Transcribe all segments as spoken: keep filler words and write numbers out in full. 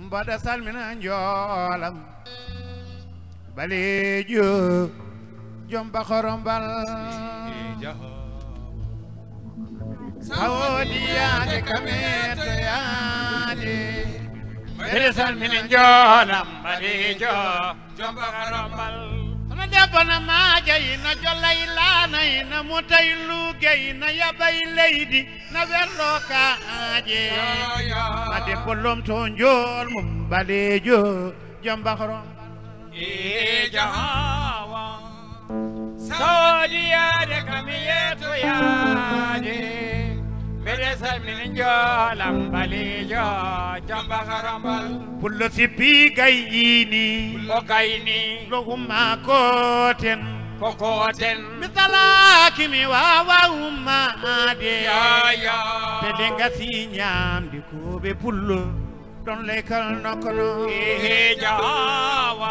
mbaɗa salmina njoolam baleejo jomba korombal sawodi yaade kameto yaade mbaɗa salmina njoolam baleejo jomba korombal sono debbo na maaja ina jolla ilaana ina muta illuuge ina yaɓay leydi na wello kaaje ma debbo lomto njool mum baleejo jomba korombal e jahawa sawodi yaade kam yeeto yaade mbeɗe salmini njoolam baleejo jomba korombal pullo sippi gayyini o gayni lo umma koten ko koten mi salaki mi wawa ummade yaya ɓeɗe gasi ñamde koɓe pullo ɗon leykal nokkono e jahawa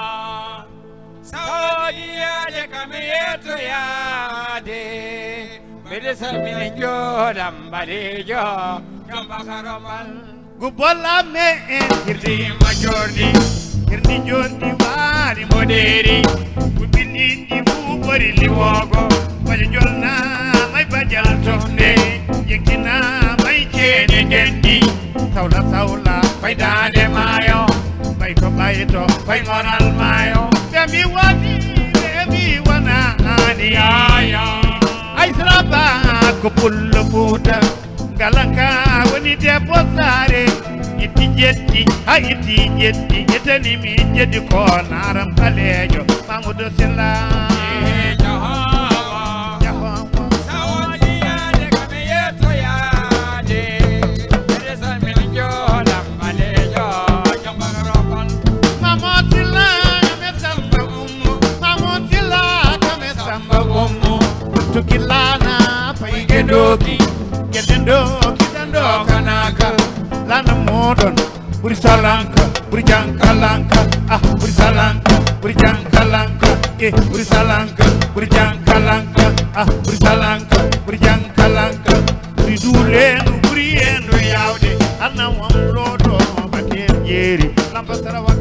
sawodi yaade kam yeeto yaade mbeɗe salmini njoolam baleejo jomba korombal gubollamme en hirdima jordi hirdi jordi waari moɗeri guɓɓinɗiɗɗi ɓuuɓori liwogo baƴo jolnamay badial tofde yekkinamay ceede ndendi sawla sawla faydande maayo ɓay ko ɓayto fay goral maayo ɓemi woni ɓemi wonani yaya aysraba ko pullo fuuta galanka woni debbo saare itti jetti ha itti jetti yetanimi jeddi ko naram kalejo mamoudou silla jahawa jahawa sawodi yaade kame yeto yaade ede salmini njoolam baleejo jomba korombal mamo silla kame samba ummu mamo silla kame samba ummu tukilana payge doki gedendo kidando kanaka lana modon buri salanka buri jankalanka ah buri salanka buri jankalanka eh buri salanka buri jankalanka ah buri salanka buri jankalanka buri dulenu buri endo yawde anna wam lodo baten jeri lamba sarawa